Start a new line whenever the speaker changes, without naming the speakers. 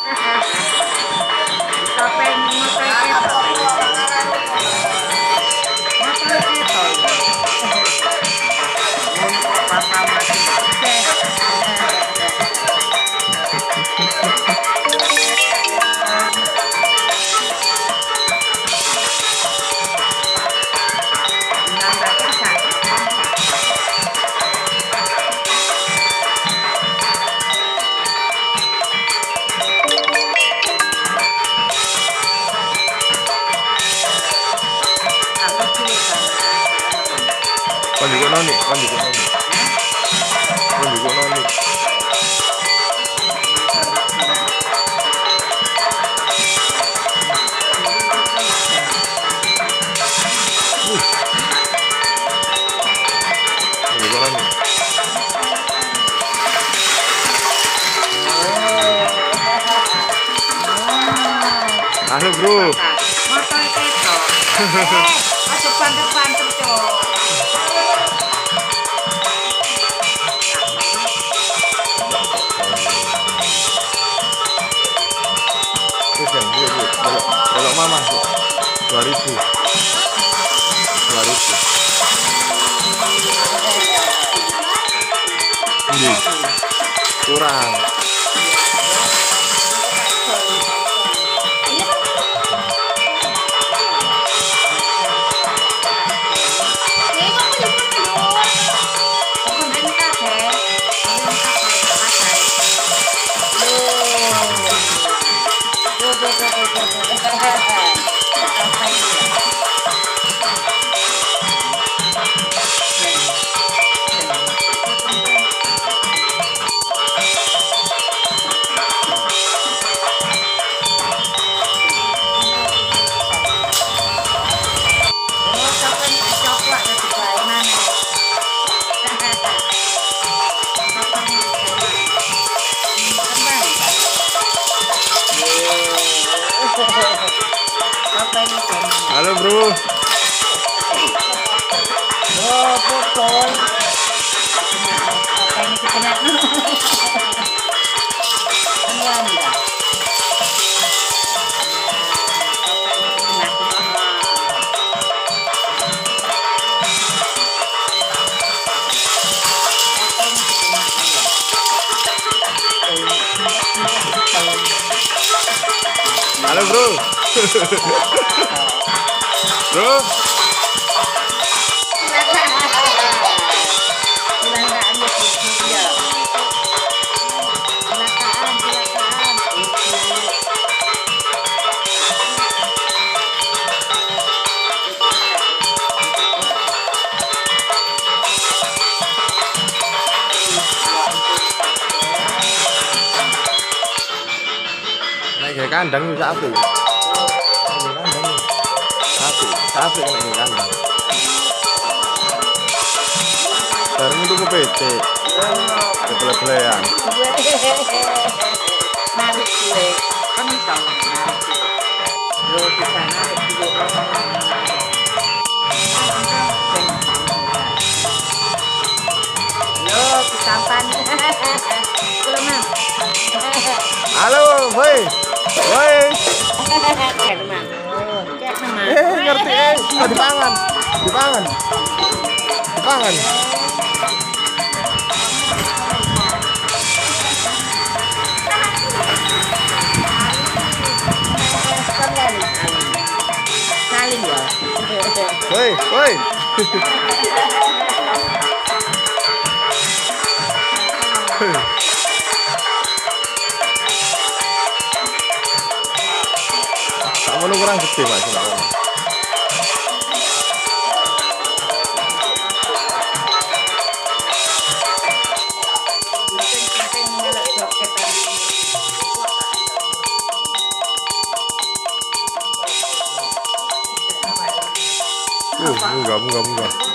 Topeng motor ketok. Motor ketok. Untuk papa mati.
Con juga noni, con juga noni. Con juga noni. Con juga noni. Halo bro.
Motor ketok. Masuk banter-banter cok.
Belok mama 2000 ini kurang halo bro.
Oh, potol. Apa ini kena? Enggak.
Halo bro. Bro. Kayak kandang itu sapi. Sapi kayak kandang. Bareng itu ke PT. Kepele-pelean.
Narik gue. Kan tahu narik. Lo di sana juga. Lo kesampan.
Halo, woi. Woi.
Cek teman.
Ngerti dipangan. Dipangan.
Saling ya.
Woi. Kamu kurang gede mas. Munggah.